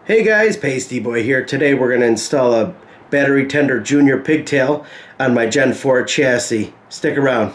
Hey guys, Paisteboy here. Today we're going to install a battery tender junior pigtail on my Gen 4 chassis. Stick around.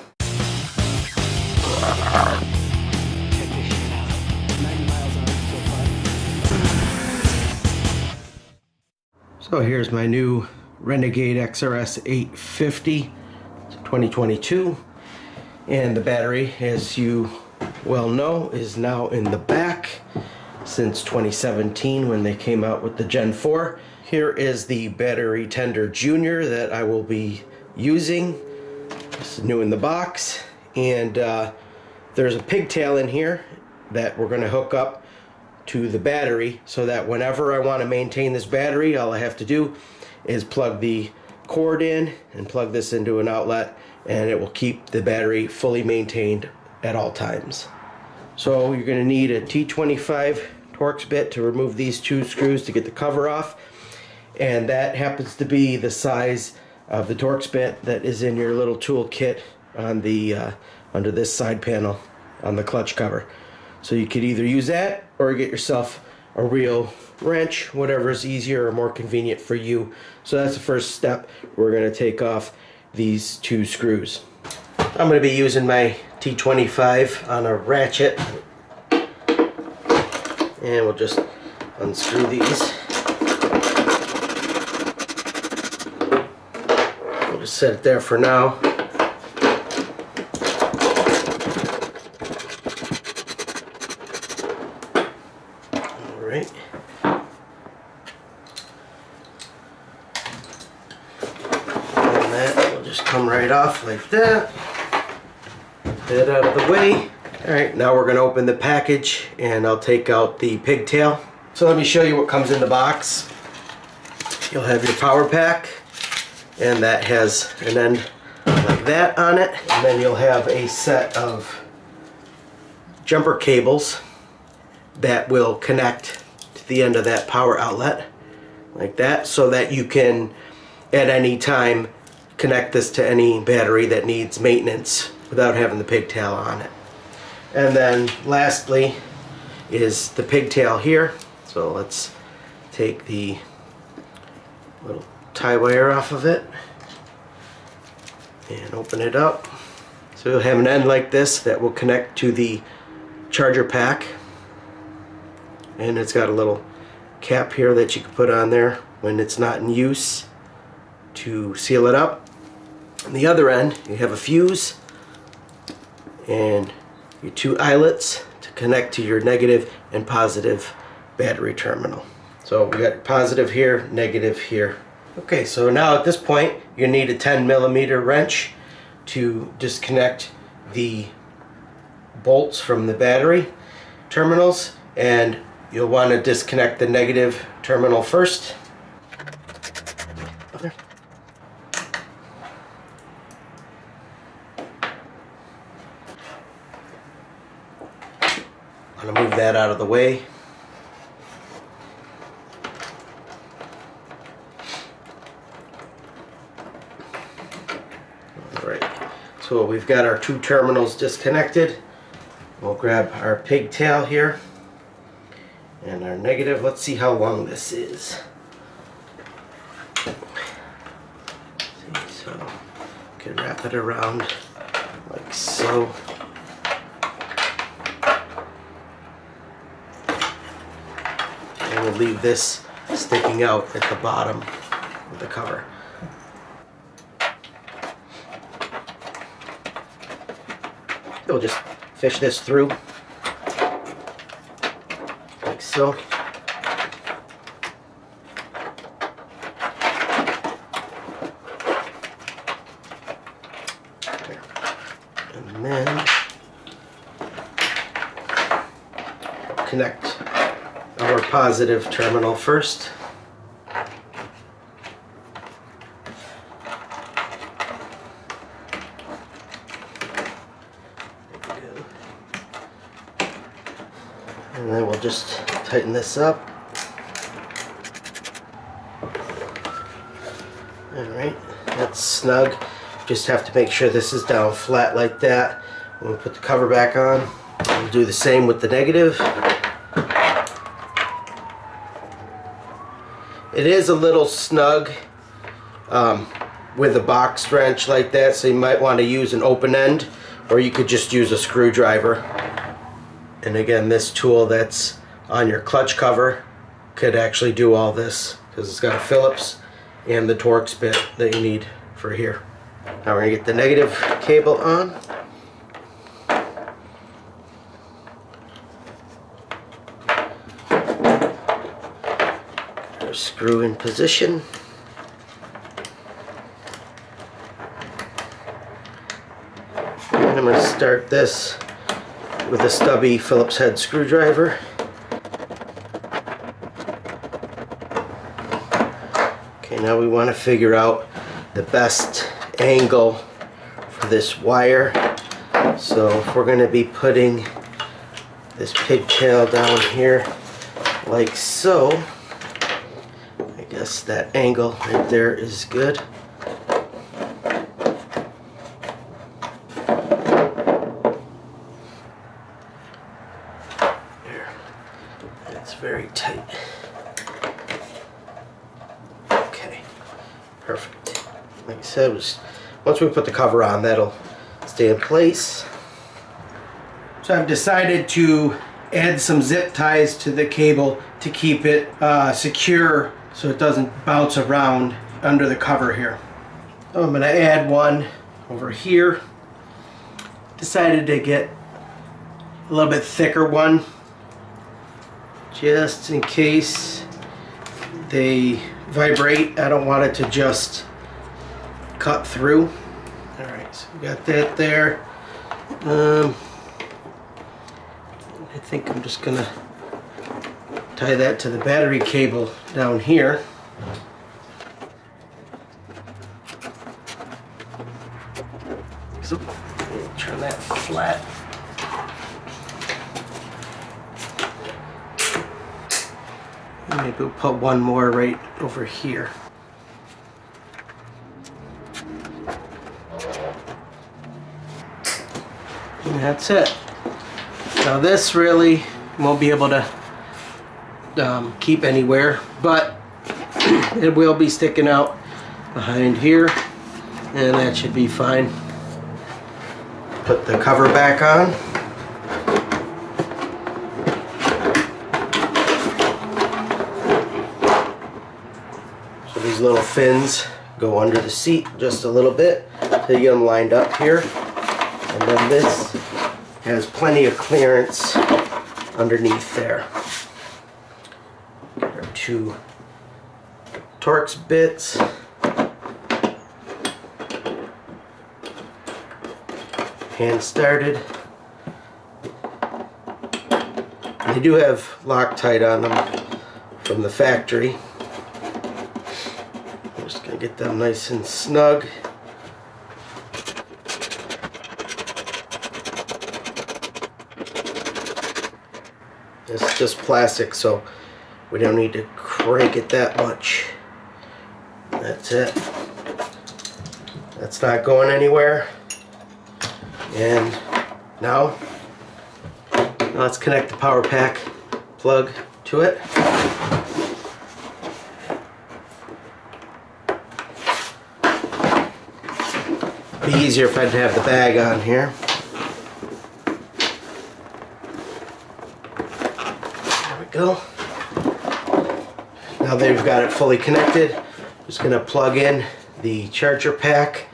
So here's my new Renegade XRS 850. It's 2022. And the battery, as you well know, is now in the back since 2017 when they came out with the Gen 4. Here is the battery tender junior that I will be using. This is new in the box, and there's a pigtail in here that we're going to hook up to the battery so that whenever I want to maintain this battery, all I have to do is plug the cord in and plug this into an outlet, and it will keep the battery fully maintained at all times. So you're going to need a T25 Torx bit to remove these two screws to get the cover off, and that happens to be the size of the Torx bit that is in your little tool kit on the under this side panel on the clutch cover. So you could either use that or get yourself a real wrench, whatever is easier or more convenient for you. So that's the first step. We're going to take off these two screws. I'm going to be using my T25 on a ratchet, and we'll just unscrew these. We'll just set it there for now. Alright. And that will just come right off like that. Get it out of the way. Alright, now we're going to open the package and I'll take out the pigtail. So let me show you what comes in the box. You'll have your power pack, and that has an end like that on it. And then you'll have a set of jumper cables that will connect to the end of that power outlet like that, so that you can at any time connect this to any battery that needs maintenance without having the pigtail on it. And then lastly is the pigtail here. So let's take the little tie wire off of it and open it up. So you'll have an end like this that will connect to the charger pack, and it's got a little cap here that you can put on there when it's not in use to seal it up. On the other end you have a fuse and your two eyelets to connect to your negative and positive battery terminal. So we got positive here, negative here. Okay, so now at this point you need a 10mm wrench to disconnect the bolts from the battery terminals, and you'll want to disconnect the negative terminal first. I'm going to move that out of the way. Alright, so we've got our two terminals disconnected. We'll grab our pigtail here and our negative. Let's see how long this is. So you can wrap it around like so. And we'll leave this sticking out at the bottom of the cover. We'll just fish this through like so. And then connect our positive terminal first. And then we'll just tighten this up. Alright, that's snug. Just have to make sure this is down flat like that. We'll put the cover back on. We'll do the same with the negative. It is a little snug with a box wrench like that, so you might want to use an open end, or you could just use a screwdriver. And again, this tool that's on your clutch cover could actually do all this, because it's got a Phillips and the Torx bit that you need for here. Now we're going to get the negative cable on. Our screw in position. And I'm going to start this with a stubby Phillips head screwdriver. Okay, now we want to figure out the best angle for this wire. So if we're going to be putting this pigtail down here like so, I guess that angle right there is good. There, that's very tight. Okay, perfect. Like I said, once we put the cover on, that'll stay in place. So I've decided to add some zip ties to the cable to keep it secure so it doesn't bounce around under the cover here. So I'm going to add one over here. Decided to get a little bit thicker one just in case they vibrate. I don't want it to just cut through. Alright, so we got that there. I think I'm just gonna tie that to the battery cable down here. So turn that flat. And maybe we'll put one more right over here. And that's it. Now this really won't be able to keep anywhere, but it will be sticking out behind here, and that should be fine. Put the cover back on. So these little fins go under the seat just a little bit to get them lined up here. And then this has plenty of clearance underneath there. Get our two Torx bits. Hand started. They do have Loctite on them from the factory. I'm just going to get them nice and snug. It's just plastic, so we don't need to crank it that much. That's it. That's not going anywhere. And now let's connect the power pack plug to it. Be easier if I had to have the bag on here. Go. Now that we've got it fully connected, I'm just going to plug in the charger pack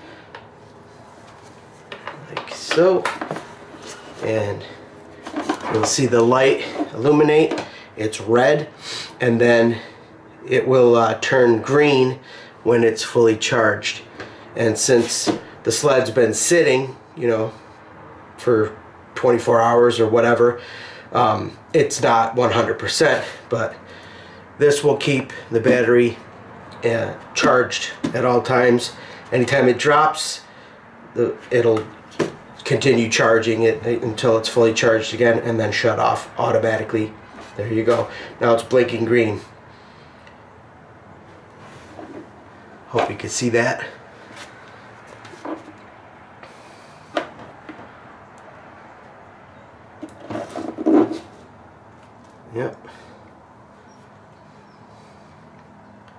like so, and you'll see the light illuminate. It's red, and then it will turn green when it's fully charged. And since the sled's been sitting, you know, for 24 hours or whatever, it's not 100%, but this will keep the battery charged at all times. Anytime it drops, it'll continue charging it until it's fully charged again, and then shut off automatically. There you go. Now it's blinking green. Hope you can see that. Yep.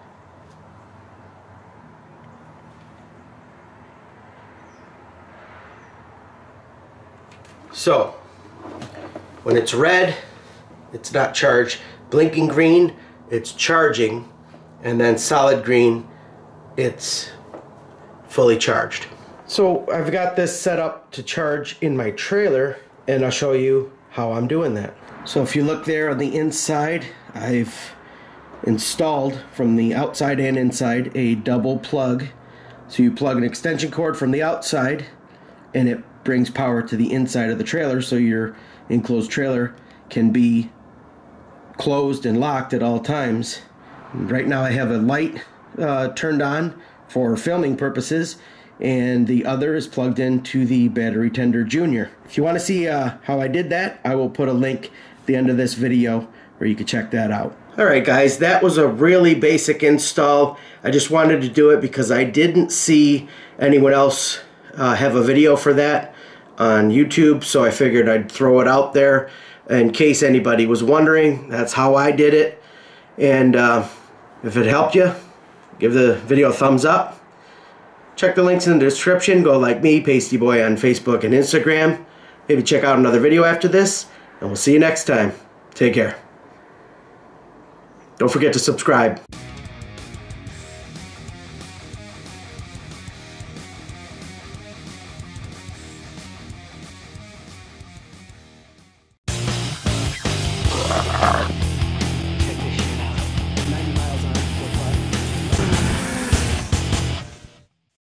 So when it's red, it's not charged. Blinking green, it's charging. And then solid green, it's fully charged. So I've got this set up to charge in my trailer, and I'll show you how I'm doing that. So if you look there on the inside, I've installed from the outside and inside a double plug. So you plug an extension cord from the outside and it brings power to the inside of the trailer, so your enclosed trailer can be closed and locked at all times. Right now I have a light turned on for filming purposes, and the other is plugged into the Battery Tender Junior. If you want to see how I did that, I will put a link at the end of this video where you can check that out. Alright guys, that was a really basic install. I just wanted to do it because I didn't see anyone else have a video for that on YouTube, so I figured I'd throw it out there in case anybody was wondering. That's how I did it. And if it helped you, give the video a thumbs up. Check the links in the description. Go like me, Paisteboy, on Facebook and Instagram. Maybe check out another video after this, and we'll see you next time. Take care. Don't forget to subscribe.